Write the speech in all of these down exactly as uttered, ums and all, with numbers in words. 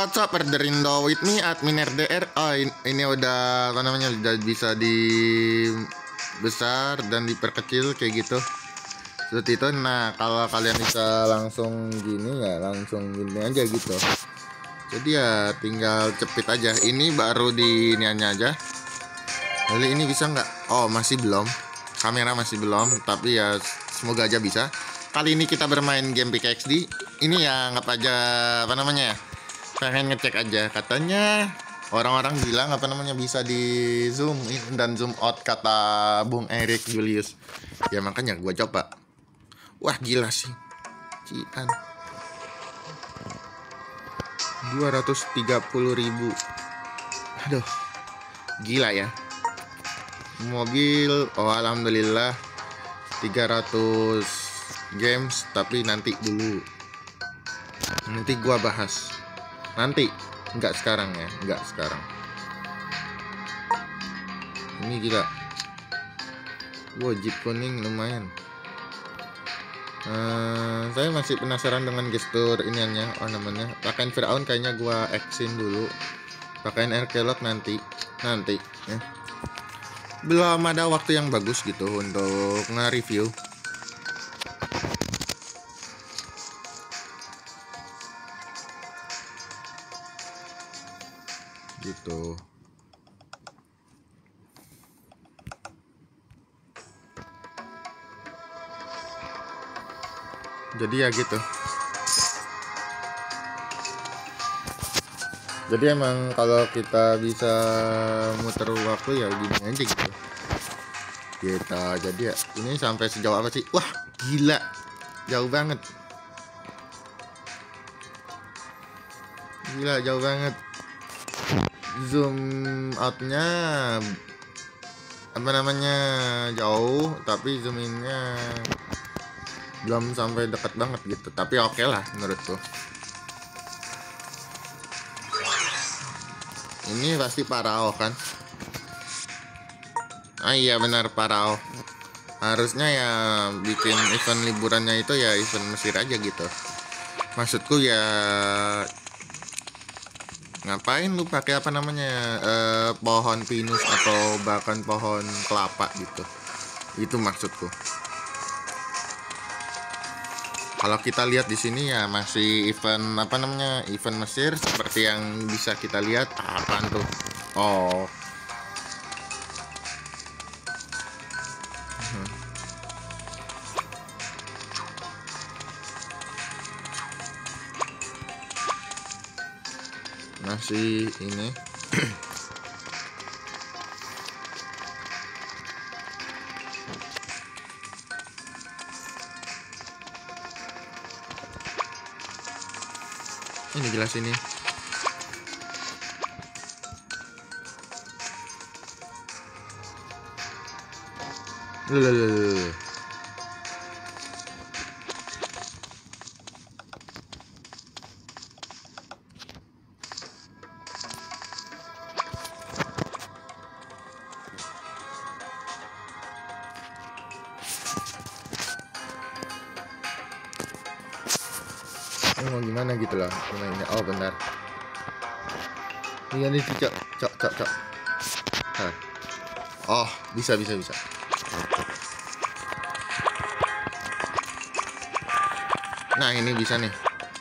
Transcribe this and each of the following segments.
what's up, Erderindo with me, admin R D R. Oh, ini, ini udah apa namanya, udah bisa di besar dan diperkecil kayak gitu. Seperti itu. Nah, kalau kalian bisa langsung gini ya, langsung gini aja gitu. Jadi ya tinggal cepit aja. Ini baru di iniannya aja. Jadi ini bisa nggak? Oh, masih belum. Kamera masih belum, tapi ya semoga aja bisa. Kali ini kita bermain game P K X D. Ini ya anggap aja apa namanya ya, pengen ngecek aja. Katanya orang-orang bilang apa namanya bisa di zoom in dan zoom out, kata Bung Erik Julius. Ya makanya gua coba. Wah gila sih, cian dua ratus tiga puluh ribu. Aduh gila ya. Mobil, oh alhamdulillah tiga ratus games. Tapi nanti dulu, nanti gua bahas nanti, nggak sekarang ya, nggak sekarang. Ini gila. Wow, Jeep kuning lumayan. Uh, saya masih penasaran dengan gestur iniannya. Oh namanya pakaian Firaun, kayaknya gua X-in dulu. Pakaian Arkelot nanti nanti ya. Belum ada waktu yang bagus gitu untuk nge-review. Gitu. Jadi ya gitu. Jadi emang kalau kita bisa muter waktu ya gini aja gitu. Kita jadi ya ini sampai sejauh apa sih? Wah gila, jauh banget. Gila jauh banget. Zoom outnya apa namanya jauh, tapi zoom innya belum sampai dekat banget gitu. Tapi oke okay lah menurutku. Ini pasti Parao kan? Ah iya benar, Parao. Harusnya ya bikin event liburannya itu ya event Mesir aja gitu. Maksudku ya ngapain lu pakai apa namanya eh, pohon pinus atau bahkan pohon kelapa gitu. Itu maksudku. Kalau kita lihat di sini ya masih event apa namanya event Mesir seperti yang bisa kita lihat. Apaan tuh? Oh. Masih ini. Ini jelas ini. Lululul. Mau gimana gitu lah mainnya. Oh benar. Ini nih cok cok cok cok. Hah. Oh bisa bisa bisa. Nah ini bisa nih.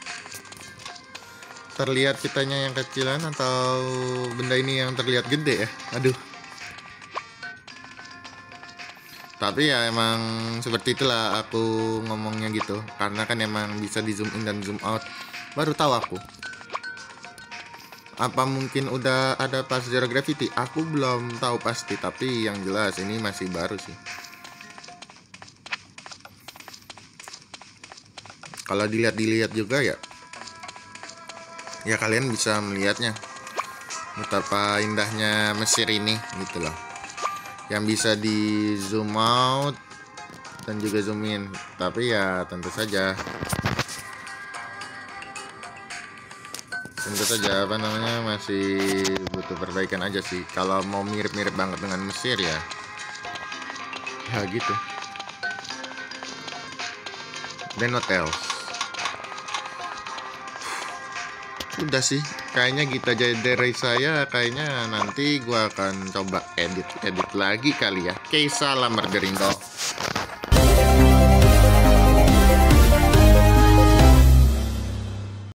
Terlihat kitanya yang kecilan atau benda ini yang terlihat gede ya. Aduh. Tapi ya emang seperti itulah aku ngomongnya gitu. Karena kan emang bisa di zoom in dan zoom out. Baru tahu aku. Apa mungkin udah ada pas zero gravity? Aku belum tahu pasti. Tapi yang jelas ini masih baru sih. Kalau dilihat-dilihat juga ya, ya kalian bisa melihatnya betapa indahnya Mesir ini gitu loh. Yang bisa di zoom out dan juga zoom in. Tapi ya tentu saja Tentu saja apa namanya masih butuh perbaikan aja sih. Kalau mau mirip-mirip banget dengan Mesir ya Ya gitu. Then what else? Udah sih, kayaknya gitu aja dari saya. Kayaknya nanti gua akan coba edit edit lagi kali ya. Oke, salam Merderindo.